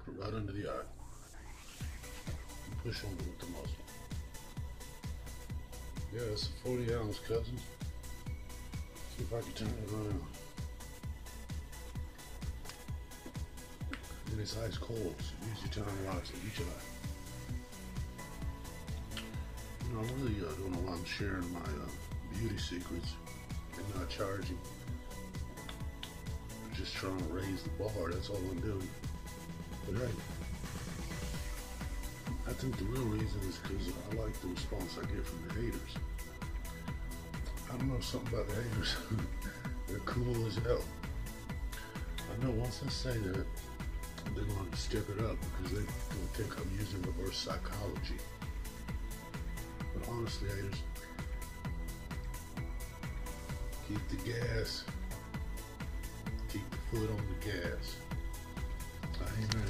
right under the eye. Push on it with the muscle. Yeah, it's a 40 ounce, cousin. See if I can turn it around. And it's ice cold, so use your time wisely. Each eye. You know, I'm really doing a lot of sharing my beauty secrets and not charging. I'm just trying to raise the bar, that's all I'm doing. But hey, I think the real reason is because I like the response I get from the haters. I don't know, something about the haters. They're cool as hell. I know once I say that, they're going to step it up because they think I'm using reverse psychology. But honestly, haters, keep the gas. Keep the foot on the gas. Amen.